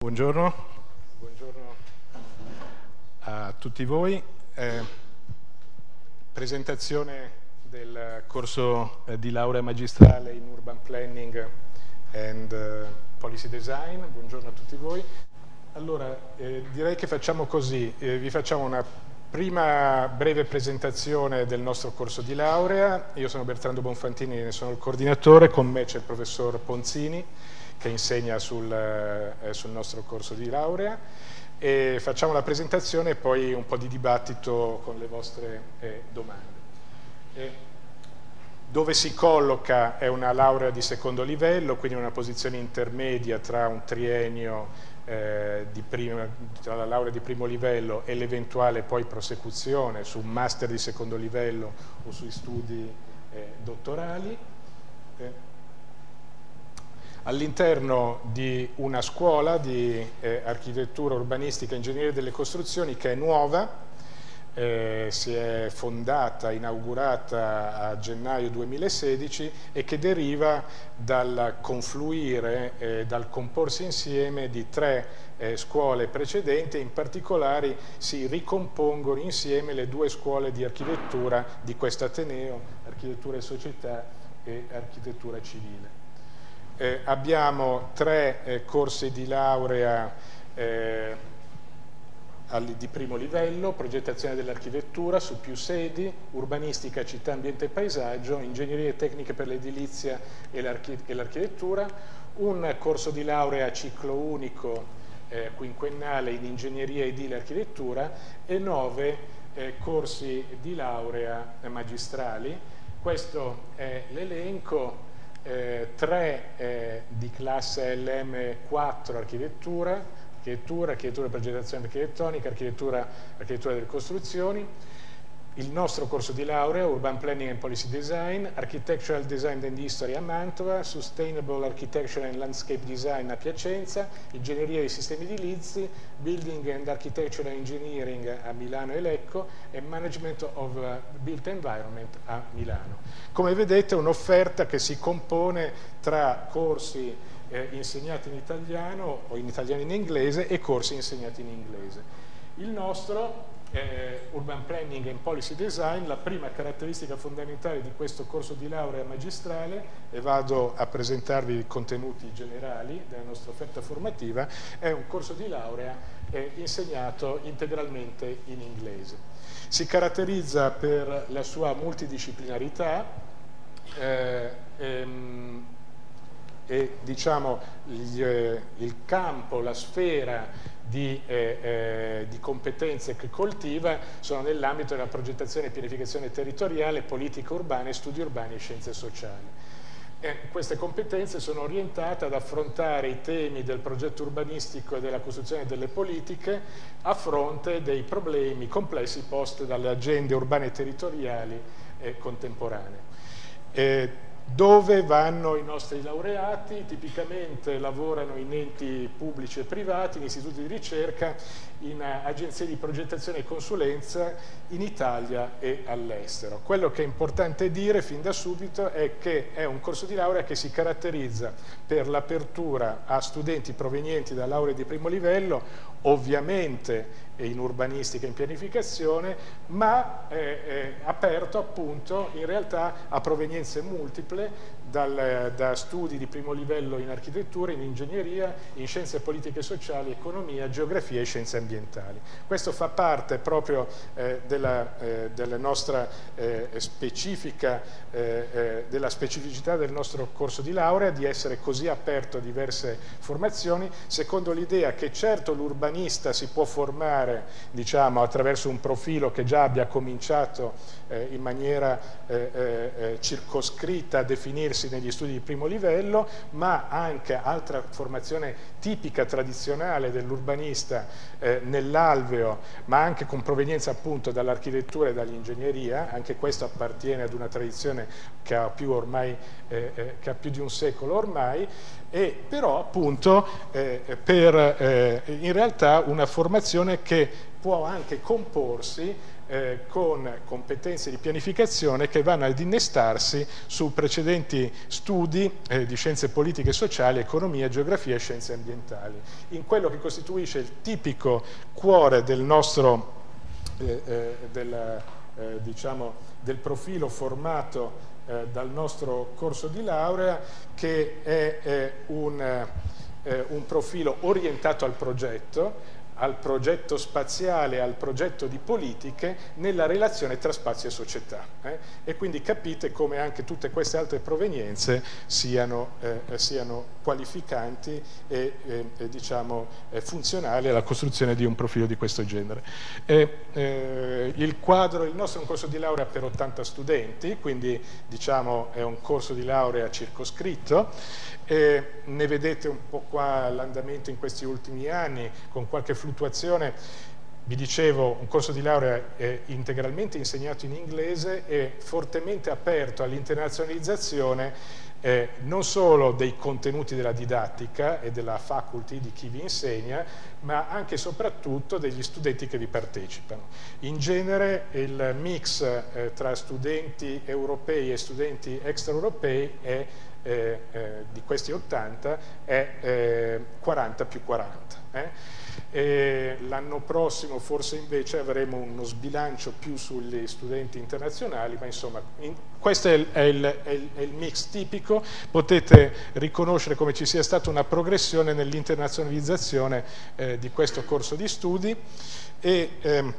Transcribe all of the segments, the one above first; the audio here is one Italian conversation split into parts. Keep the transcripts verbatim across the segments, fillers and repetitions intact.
Buongiorno, buongiorno a tutti voi. Eh, presentazione del corso eh, di laurea magistrale in Urban Planning and uh, Policy Design. Buongiorno a tutti voi. Allora, eh, direi che facciamo così, eh, vi facciamo una prima breve presentazione del nostro corso di laurea. Io sono Bertrando Bonfantini, ne sono il coordinatore, con me c'è il professor Ponzini, che insegna sul, eh, sul nostro corso di laurea, e facciamo la presentazione e poi un po' di dibattito con le vostre eh, domande. E dove si colloca è una laurea di secondo livello, quindi una posizione intermedia tra un triennio eh, di prima, tra la laurea di primo livello e l'eventuale poi prosecuzione su un master di secondo livello o sui studi eh, dottorali. Eh, all'interno di una scuola di eh, architettura, urbanistica e ingegneria delle costruzioni che è nuova, eh, si è fondata, inaugurata a gennaio duemilasedici e che deriva dal confluire, eh, dal comporsi insieme di tre eh, scuole precedenti, e in particolare si ricompongono insieme le due scuole di architettura di questo Ateneo, architettura e società e architettura civile. Eh, abbiamo tre eh, corsi di laurea eh, di primo livello: progettazione dell'architettura su più sedi, urbanistica, città, ambiente e paesaggio, ingegneria e tecniche per l'edilizia e l'architettura, un corso di laurea a ciclo unico eh, quinquennale in ingegneria edile e architettura e nove eh, corsi di laurea eh, magistrali. Questo è l'elenco. Eh, tre eh, di classe L M quattro architettura, architettura, architettura e progettazione architettonica, architettura, architettura delle costruzioni. Il nostro corso di laurea, Urban Planning and Policy Design, Architectural Design and History a Mantova, Sustainable Architecture and Landscape Design a Piacenza, Ingegneria dei Sistemi Edilizi, Building and Architectural Engineering a Milano e Lecco e Management of Built Environment a Milano. Come vedete, un'offerta che si compone tra corsi eh, insegnati in italiano o in italiano e in inglese e corsi insegnati in inglese. Il nostro Eh, Urban Planning and Policy Design, la prima caratteristica fondamentale di questo corso di laurea magistrale, e vado a presentarvi i contenuti generali della nostra offerta formativa, è un corso di laurea eh, insegnato integralmente in inglese. Si caratterizza per la sua multidisciplinarità eh, ehm, e diciamo il, eh, il campo, la sfera Di, eh, eh, di competenze che coltiva sono nell'ambito della progettazione e pianificazione territoriale, politica urbana, studi urbani e scienze sociali. Eh, queste competenze sono orientate ad affrontare i temi del progetto urbanistico e della costruzione delle politiche a fronte dei problemi complessi posti dalle agende urbane e territoriali eh, contemporanee. Eh, Dove vanno i nostri laureati? Tipicamente lavorano in enti pubblici e privati, in istituti di ricerca, in agenzie di progettazione e consulenza in Italia e all'estero. Quello che è importante dire fin da subito è che è un corso di laurea che si caratterizza per l'apertura a studenti provenienti da lauree di primo livello, ovviamente in urbanistica e in pianificazione, ma è, è aperto appunto in realtà a provenienze multiple dal, da studi di primo livello in architettura, in ingegneria, in scienze politiche sociali, economia, geografia e scienze ambientali. Questo fa parte proprio eh, della, eh, della nostra eh, specifica, eh, eh, della specificità del nostro corso di laurea, di essere così aperto a diverse formazioni, secondo l'idea che certo l'urbanista si può formare diciamo attraverso un profilo che già abbia cominciato eh, in maniera eh, eh, circoscritta a definirsi negli studi di primo livello, ma anche altra formazione tipica tradizionale dell'urbanista eh, nell'alveo, ma anche con provenienza appunto dall'architettura e dall'ingegneria. Anche questo appartiene ad una tradizione che ha più ormai eh, eh, che ha più di un secolo ormai, e però appunto eh, per eh, in realtà una formazione che può anche comporsi eh, con competenze di pianificazione che vanno ad innestarsi su precedenti studi eh, di scienze politiche e sociali, economia, geografia e scienze ambientali, in quello che costituisce il tipico cuore del nostro eh, eh, del, eh, diciamo, del profilo formato eh, dal nostro corso di laurea, che è eh, un, eh, un profilo orientato al progetto, al progetto spaziale, al progetto di politiche nella relazione tra spazio e società. Eh? E quindi capite come anche tutte queste altre provenienze siano, eh, siano qualificanti e, e, e diciamo, eh, funzionali alla costruzione di un profilo di questo genere. E, eh, il quadro, il nostro è un corso di laurea per ottanta studenti, quindi diciamo è un corso di laurea circoscritto. E ne vedete un po' qua l'andamento in questi ultimi anni, con qualche fluttuazione. Vi dicevo, un corso di laurea è integralmente insegnato in inglese e fortemente aperto all'internazionalizzazione eh, non solo dei contenuti della didattica e della faculty di chi vi insegna, ma anche e soprattutto degli studenti che vi partecipano. In genere il mix eh, tra studenti europei e studenti extraeuropei è Eh, eh, di questi ottanta è eh, quaranta più quaranta. Eh? L'anno prossimo forse invece avremo uno sbilancio più sugli studenti internazionali, ma insomma in, questo è il, è, il, è, il, è il mix tipico. Potete riconoscere come ci sia stata una progressione nell'internazionalizzazione eh, di questo corso di studi e ehm,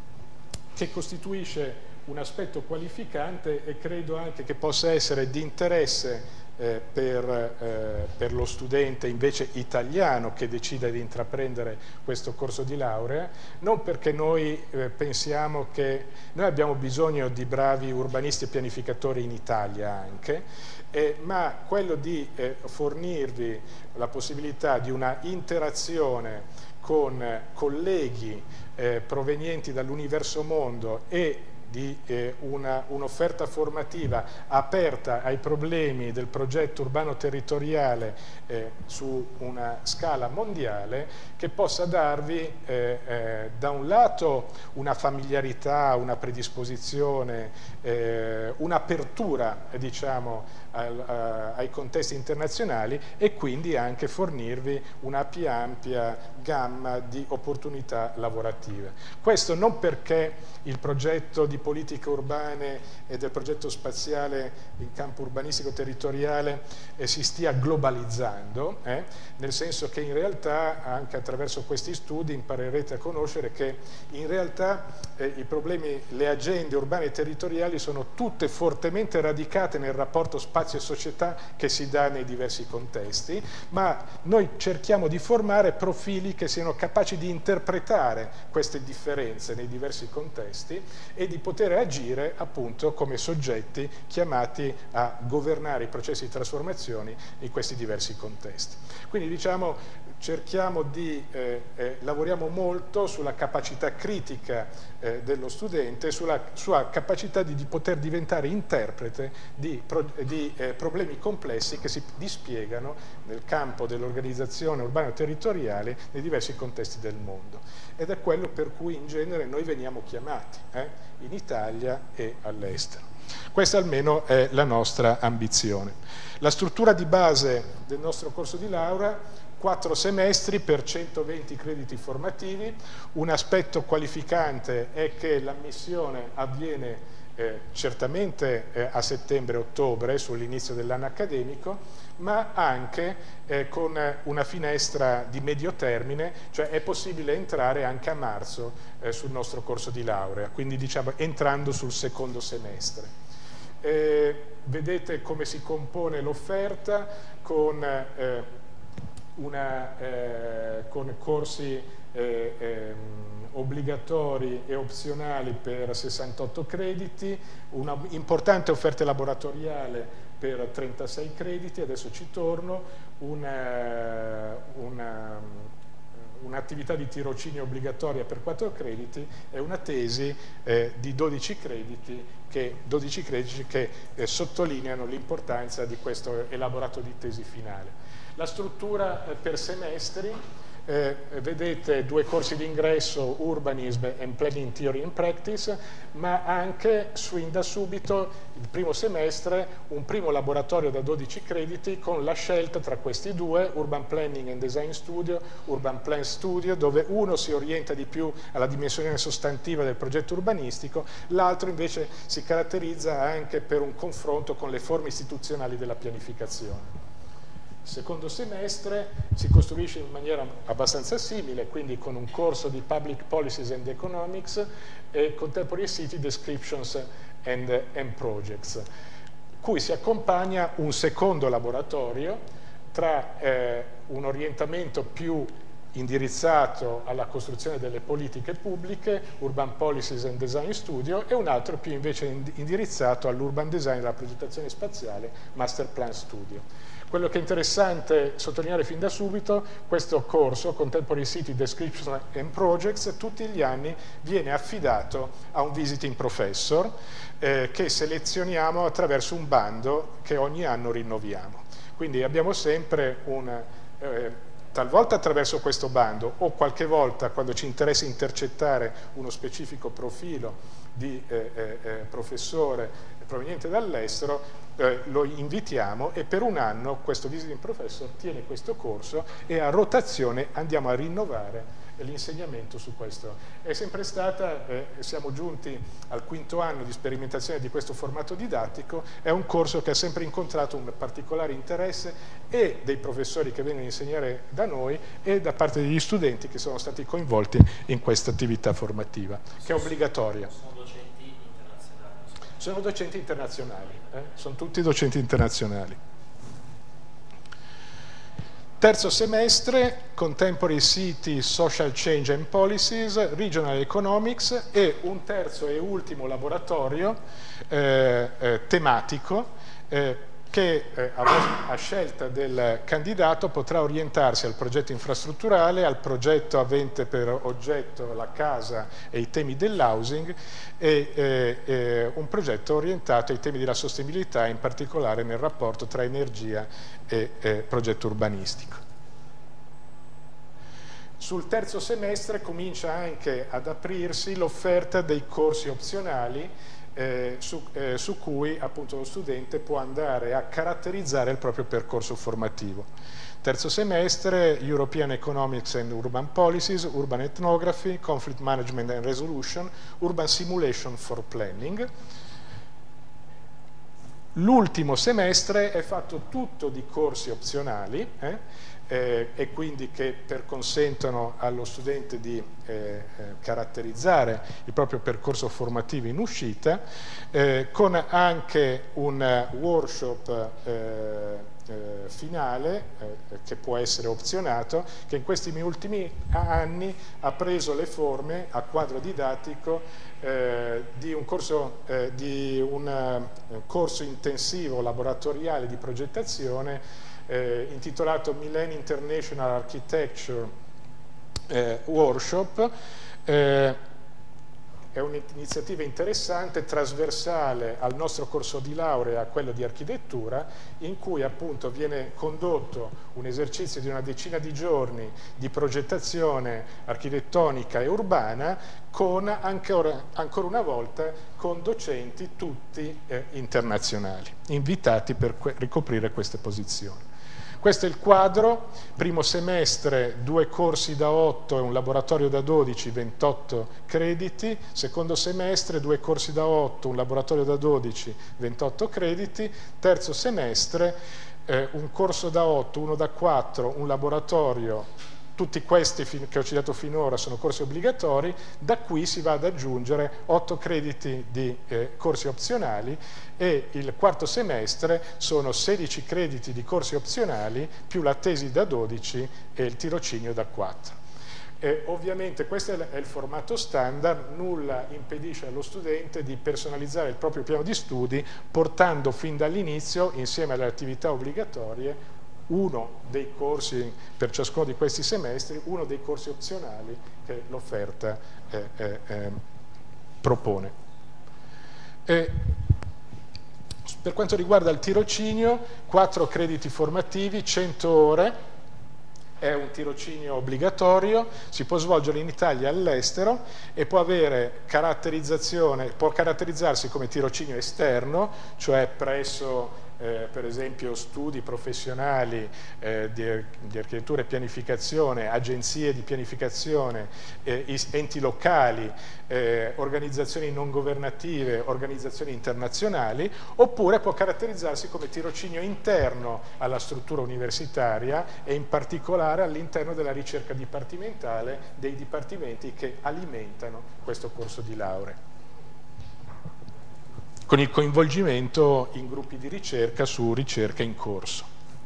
che costituisce un aspetto qualificante e credo anche che possa essere di interesse eh, per, eh, per lo studente invece italiano che decida di intraprendere questo corso di laurea, non perché noi eh, pensiamo che noi abbiamo bisogno di bravi urbanisti e pianificatori in Italia anche, eh, ma quello di eh, fornirvi la possibilità di una interazione con eh, colleghi eh, provenienti dall'universo mondo e di eh, un'offerta un formativa aperta ai problemi del progetto urbano territoriale eh, su una scala mondiale, che possa darvi eh, eh, da un lato una familiarità, una predisposizione, eh, un'apertura eh, diciamo al, a, ai contesti internazionali e quindi anche fornirvi una più ampia gamma di opportunità lavorative. Questo non perché il progetto di politiche urbane e del progetto spaziale in campo urbanistico territoriale eh, si stia globalizzando, eh, nel senso che in realtà anche attraverso questi studi imparerete a conoscere che in realtà eh, i problemi, le agende urbane e territoriali sono tutte fortemente radicate nel rapporto spazio e società che si dà nei diversi contesti, ma noi cerchiamo di formare profili che siano capaci di interpretare queste differenze nei diversi contesti e di poter agire appunto come soggetti chiamati a governare i processi di trasformazione in questi diversi contesti. Quindi diciamo cerchiamo di, eh, eh, lavoriamo molto sulla capacità critica eh, dello studente, sulla sua capacità di, di poter diventare interprete di, pro, di eh, problemi complessi che si dispiegano nel campo dell'organizzazione urbano-territoriale nei diversi contesti del mondo. Ed è quello per cui in genere noi veniamo chiamati eh, in Italia e all'estero. Questa almeno è la nostra ambizione. La struttura di base del nostro corso di laurea: quattro semestri per centoventi crediti formativi. Un aspetto qualificante è che l'ammissione avviene eh, certamente eh, a settembre-ottobre, sull'inizio dell'anno accademico, ma anche eh, con una finestra di medio termine, cioè è possibile entrare anche a marzo eh, sul nostro corso di laurea, quindi diciamo entrando sul secondo semestre. Eh, vedete come si compone l'offerta con eh, Una, eh, con corsi eh, eh, obbligatori e opzionali per sessantotto crediti, una importante offerta laboratoriale per trentasei crediti, adesso ci torno, un'attività un di tirocinio obbligatoria per quattro crediti e una tesi eh, di dodici crediti che, dodici crediti che eh, sottolineano l'importanza di questo elaborato di tesi finale. La struttura eh, per semestri Eh, vedete due corsi d'ingresso, Urbanism and Planning Theory and Practice, ma anche fin da subito, il primo semestre, un primo laboratorio da dodici crediti con la scelta tra questi due, Urban Planning and Design Studio, Urban Plan Studio, dove uno si orienta di più alla dimensione sostantiva del progetto urbanistico, l'altro invece si caratterizza anche per un confronto con le forme istituzionali della pianificazione. Secondo semestre si costruisce in maniera abbastanza simile, quindi con un corso di Public Policies and Economics e Contemporary City Descriptions and, and Projects, cui si accompagna un secondo laboratorio tra eh, un orientamento più indirizzato alla costruzione delle politiche pubbliche, Urban Policies and Design Studio, e un altro più invece indirizzato all'Urban Design e alla progettazione spaziale, Master Plan Studio. Quello che è interessante sottolineare fin da subito, questo corso, Contemporary City Description and Projects, tutti gli anni viene affidato a un visiting professor eh, che selezioniamo attraverso un bando che ogni anno rinnoviamo. Quindi abbiamo sempre un... Eh, talvolta attraverso questo bando o qualche volta quando ci interessa intercettare uno specifico profilo di eh, eh, professore proveniente dall'estero, eh, lo invitiamo e per un anno questo visiting professor tiene questo corso e a rotazione andiamo a rinnovare l'insegnamento su questo. È sempre stata, eh, siamo giunti al quinto anno di sperimentazione di questo formato didattico, è un corso che ha sempre incontrato un particolare interesse e dei professori che vengono a insegnare da noi e da parte degli studenti che sono stati coinvolti in questa attività formativa, che è obbligatoria. Sono docenti internazionali? Sono docenti internazionali, eh? Sono tutti docenti internazionali. Terzo semestre, Contemporary City, Social Change and Policies, Regional Economics e un terzo e ultimo laboratorio eh, eh, tematico eh, che eh, a, a scelta del candidato potrà orientarsi al progetto infrastrutturale, al progetto avente per oggetto la casa e i temi dell'housing e eh, eh, un progetto orientato ai temi della sostenibilità, in particolare nel rapporto tra energia e eh, progetto urbanistico. Sul terzo semestre comincia anche ad aprirsi l'offerta dei corsi opzionali Eh, su, eh, su cui appunto lo studente può andare a caratterizzare il proprio percorso formativo. Terzo semestre, European Economics and Urban Policies, Urban Ethnography, Conflict Management and Resolution, Urban Simulation for Planning. L'ultimo semestre è fatto tutto di corsi opzionali, eh, eh, e quindi che per consentono allo studente di eh, eh, caratterizzare il proprio percorso formativo in uscita, eh, con anche un workshop eh, eh, finale eh, che può essere opzionato, che in questi ultimi anni ha preso le forme a quadro didattico eh, di un corso, eh, di un uh, corso intensivo laboratoriale di progettazione Eh, intitolato Millennium International Architecture eh, Workshop. Eh, è un'iniziativa interessante, trasversale al nostro corso di laurea, a quello di architettura, in cui appunto viene condotto un esercizio di una decina di giorni di progettazione architettonica e urbana, con ancora, ancora una volta con docenti tutti eh, internazionali, invitati per ricoprire queste posizioni. Questo è il quadro: primo semestre due corsi da otto e un laboratorio da dodici, ventotto crediti, secondo semestre due corsi da otto, un laboratorio da dodici, ventotto crediti, terzo semestre eh, un corso da otto, uno da quattro, un laboratorio. Tutti questi che ho citato finora sono corsi obbligatori, da qui si va ad aggiungere otto crediti di eh, corsi opzionali e il quarto semestre sono sedici crediti di corsi opzionali più la tesi da dodici e il tirocinio da quattro. E ovviamente questo è il formato standard, nulla impedisce allo studente di personalizzare il proprio piano di studi portando fin dall'inizio, insieme alle attività obbligatorie, uno dei corsi per ciascuno di questi semestri, uno dei corsi opzionali che l'offerta eh, eh, eh, propone. E per quanto riguarda il tirocinio, quattro crediti formativi, cento ore, è un tirocinio obbligatorio, si può svolgere in Italia e all'estero e può avere caratterizzazione, può caratterizzarsi come tirocinio esterno, cioè presso Eh, per esempio studi professionali eh, di, di architettura e pianificazione, agenzie di pianificazione, eh, enti locali, eh, organizzazioni non governative, organizzazioni internazionali, oppure può caratterizzarsi come tirocinio interno alla struttura universitaria e in particolare all'interno della ricerca dipartimentale dei dipartimenti che alimentano questo corso di laurea, con il coinvolgimento in gruppi di ricerca su ricerca in corso.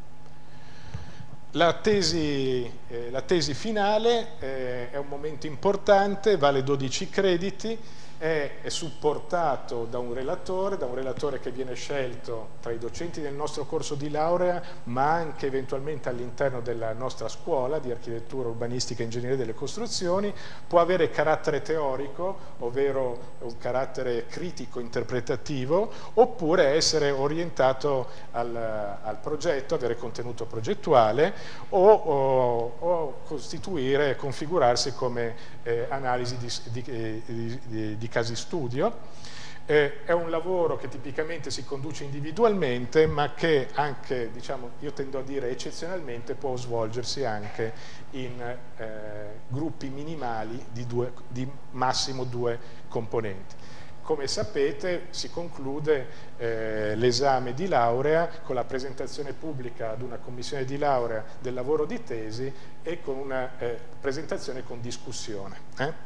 La tesi, eh, la tesi finale eh, è un momento importante, vale dodici crediti, è, è supportato da un relatore, da un relatore che viene scelto tra i docenti del nostro corso di laurea, ma anche eventualmente all'interno della nostra scuola di architettura, urbanistica e ingegneria delle costruzioni, può avere carattere teorico, ovvero un carattere critico interpretativo, oppure essere orientato al, al progetto, avere contenuto progettuale o, o, o costituire, configurarsi come eh, analisi di, di, di, di, di casi studio. Eh, è un lavoro che tipicamente si conduce individualmente, ma che anche, diciamo, io tendo a dire eccezionalmente, può svolgersi anche in eh, gruppi minimali di, due, di massimo due componenti. Come sapete si conclude eh, l'esame di laurea con la presentazione pubblica ad una commissione di laurea del lavoro di tesi e con una eh, presentazione con discussione. Eh?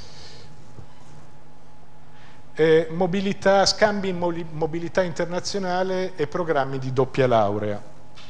Eh, mobilità, scambi in mobilità internazionale e programmi di doppia laurea.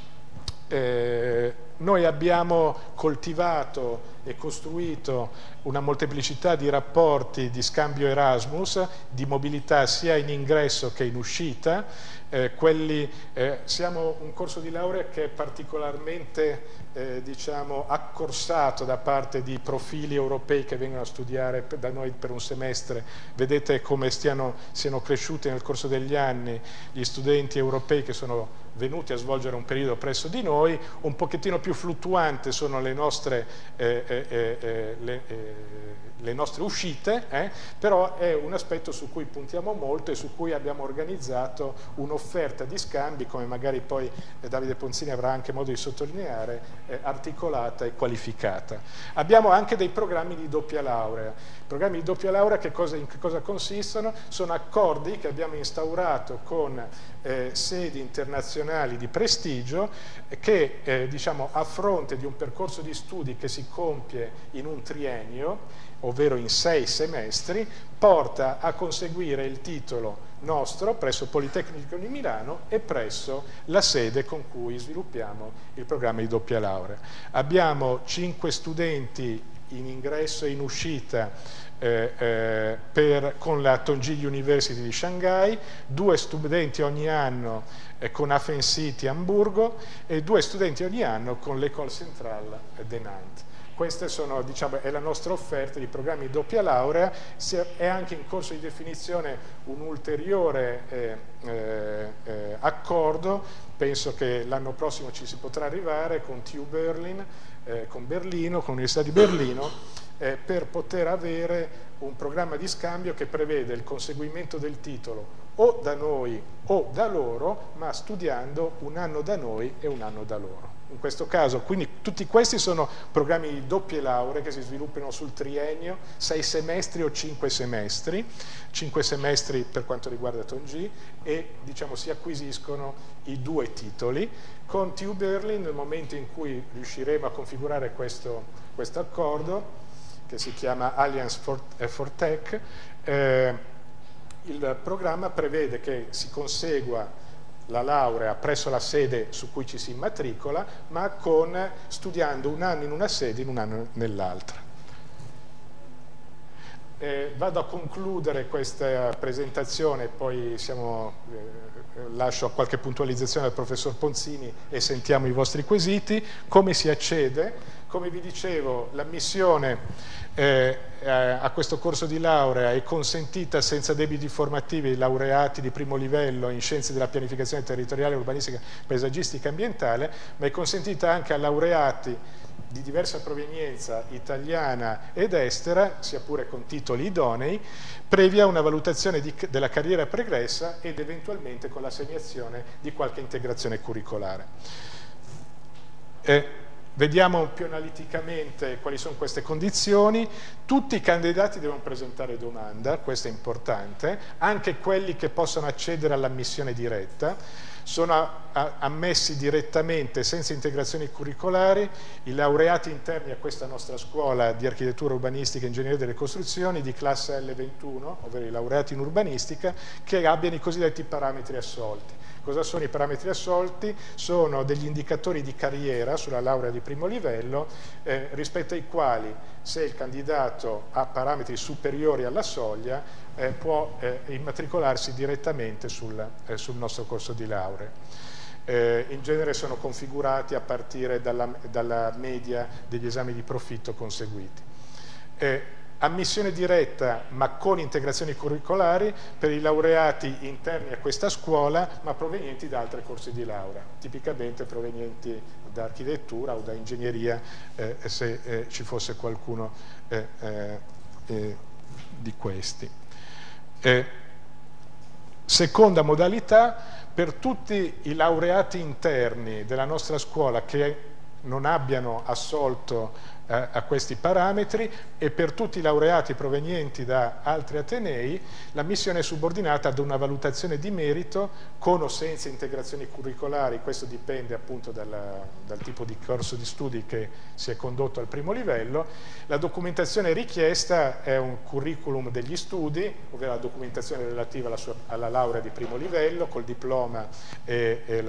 Eh, noi abbiamo coltivato e costruito una molteplicità di rapporti di scambio Erasmus, di mobilità sia in ingresso che in uscita. Eh, quelli, eh, siamo un corso di laurea che è particolarmente eh, diciamo, accorsato da parte di profili europei che vengono a studiare da noi per un semestre. Vedete come stiano, siano cresciuti nel corso degli anni gli studenti europei che sono venuti a svolgere un periodo presso di noi. Un pochettino più fluttuante sono le nostre, eh, eh, eh, le, eh, le nostre uscite, eh, però è un aspetto su cui puntiamo molto e su cui abbiamo organizzato un'offerta di scambi, come magari poi eh, Davide Ponzini avrà anche modo di sottolineare, eh, articolata e qualificata. Abbiamo anche dei programmi di doppia laurea. I programmi di doppia laurea che cosa, in che cosa consistono? Sono accordi che abbiamo instaurato con eh, sedi internazionali di prestigio che eh, diciamo, a fronte di un percorso di studi che si compie in un triennio, ovvero in sei semestri, porta a conseguire il titolo nostro presso Politecnico di Milano e presso la sede con cui sviluppiamo il programma di doppia laurea. Abbiamo cinque studenti in ingresso e in uscita eh, eh, per, con la Tongji University di Shanghai, due studenti ogni anno eh, con Hafen City Amburgo e due studenti ogni anno con l'École Centrale de Nantes. Questa sono, diciamo, è la nostra offerta di programmi di doppia laurea. È anche in corso di definizione un ulteriore eh, eh, accordo, penso che l'anno prossimo ci si potrà arrivare con T U Berlin, eh, con Berlino, con l'Università di Berlino, eh, per poter avere un programma di scambio che prevede il conseguimento del titolo o da noi o da loro, ma studiando un anno da noi e un anno da loro. In questo caso, quindi tutti questi sono programmi di doppie lauree che si sviluppano sul triennio, sei semestri o cinque semestri, cinque semestri per quanto riguarda Tongji, e diciamo si acquisiscono i due titoli. Con T U Berlin, nel momento in cui riusciremo a configurare questo, questo accordo, che si chiama Alliance for, for Tech, eh, il programma prevede che si consegua la laurea presso la sede su cui ci si immatricola, ma con, studiando un anno in una sede e un anno nell'altra. Eh, vado a concludere questa presentazione, poi siamo, eh, lascio qualche puntualizzazione al professor Ponzini e sentiamo i vostri quesiti. Come si accede? come vi dicevo, l'ammissione eh, a questo corso di laurea è consentita senza debiti formativi ai laureati di primo livello in scienze della pianificazione territoriale, urbanistica, paesaggistica e ambientale, ma è consentita anche a laureati di diversa provenienza italiana ed estera, sia pure con titoli idonei, previa una valutazione di, della carriera pregressa ed eventualmente con l'assegnazione di qualche integrazione curricolare. Eh, vediamo più analiticamente quali sono queste condizioni. Tutti i candidati devono presentare domanda, questo è importante, anche quelli che possono accedere all'ammissione diretta. Sono ammessi direttamente, senza integrazioni curricolari, i laureati interni a questa nostra scuola di architettura urbanistica e ingegneria delle costruzioni di classe L ventuno, ovvero i laureati in urbanistica, che abbiano i cosiddetti parametri assolti. Cosa sono i parametri assolti? Sono degli indicatori di carriera sulla laurea di primo livello eh, rispetto ai quali, se il candidato ha parametri superiori alla soglia, eh, può eh, immatricolarsi direttamente sul, eh, sul nostro corso di laurea. Eh, in genere sono configurati a partire dalla, dalla media degli esami di profitto conseguiti. Eh, Ammissione diretta ma con integrazioni curricolari per i laureati interni a questa scuola ma provenienti da altri corsi di laurea, tipicamente provenienti da architettura o da ingegneria eh, se eh, ci fosse qualcuno eh, eh, eh, di questi. Eh, seconda modalità, per tutti i laureati interni della nostra scuola che non abbiano assolto eh, a questi parametri e per tutti i laureati provenienti da altri atenei, l'ammissione è subordinata ad una valutazione di merito con o senza integrazioni curricolari. Questo dipende appunto dalla, dal tipo di corso di studi che si è condotto al primo livello. La documentazione richiesta è un curriculum degli studi, ovvero la documentazione relativa alla, sua, alla laurea di primo livello col diploma e, e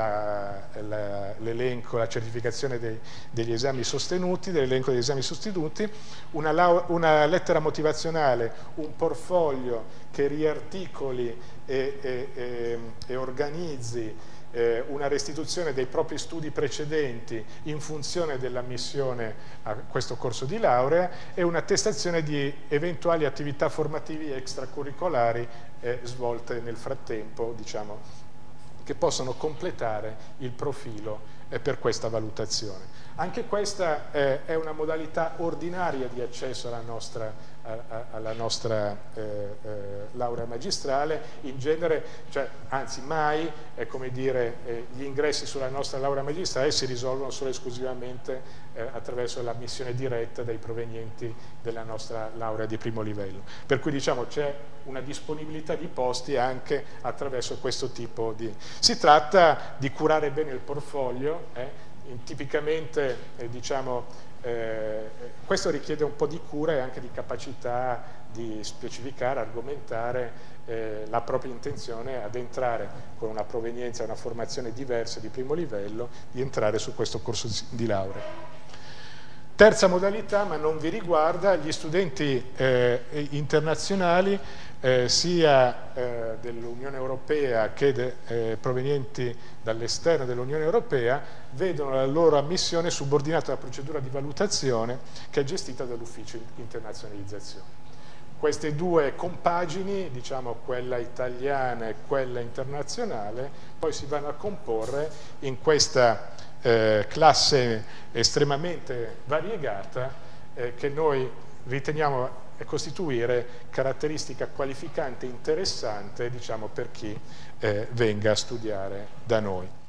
l'elenco, la, la certificazione dei, degli esami sostenuti, dell'elenco degli esami sostenuti, una, una lettera motivazionale, un portfolio che riarticoli e, e, e, e organizzi eh, una restituzione dei propri studi precedenti in funzione dell'ammissione a questo corso di laurea e un'attestazione di eventuali attività formative extracurricolari eh, svolte nel frattempo, diciamo, che possono completare il profilo eh, per questa valutazione. Anche questa eh, è una modalità ordinaria di accesso alla nostra, a, a, alla nostra eh, eh, laurea magistrale. In genere, cioè, anzi mai, è come dire, eh, gli ingressi sulla nostra laurea magistrale si risolvono solo e esclusivamente eh, attraverso l'ammissione diretta dei provenienti della nostra laurea di primo livello. Per cui diciamo c'è una disponibilità di posti anche attraverso questo tipo di... Si tratta di curare bene il portfolio, eh, tipicamente eh, diciamo, eh, questo richiede un po' di cura e anche di capacità di specificare, argomentare eh, la propria intenzione ad entrare con una provenienza e una formazione diversa di primo livello, di entrare su questo corso di laurea. Terza modalità, ma non vi riguarda, gli studenti eh, internazionali eh, sia eh, dell'Unione Europea che de, eh, provenienti dall'esterno dell'Unione Europea vedono la loro ammissione subordinata alla procedura di valutazione che è gestita dall'Ufficio Internazionalizzazione. Queste due compagini, diciamo quella italiana e quella internazionale, poi si vanno a comporre in questa eh, classe estremamente variegata eh, che noi riteniamo costituire caratteristica qualificante interessante, diciamo, per chi eh, venga a studiare da noi.